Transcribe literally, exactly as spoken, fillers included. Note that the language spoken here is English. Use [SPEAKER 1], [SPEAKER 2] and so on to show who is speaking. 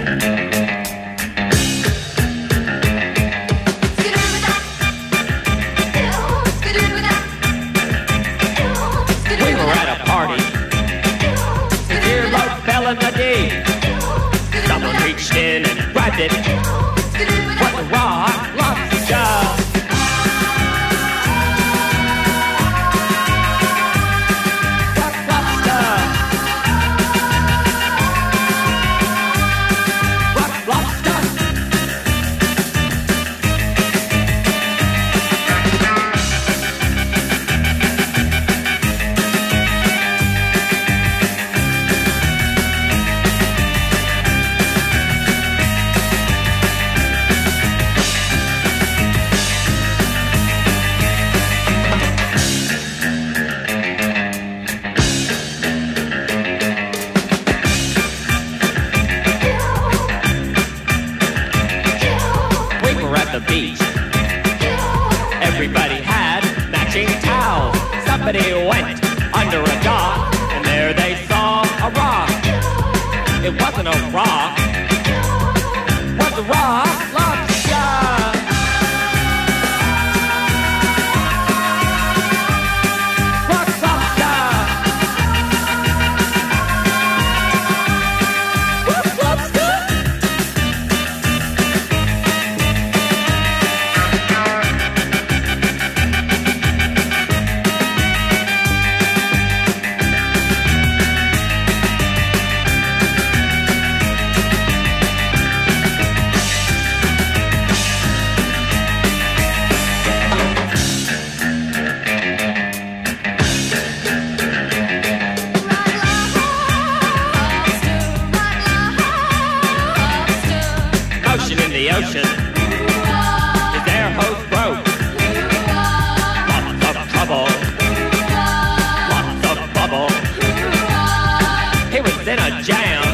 [SPEAKER 1] Someone reached in and grabbed it. What the rock, lobster. The beach. Everybody had matching towels. Somebody went under a dock, and there they saw a rock. It wasn't a rock, it was a rock lobster. The ocean, his air hose broke. Lots of trouble, lots of bubble. He was in a jam.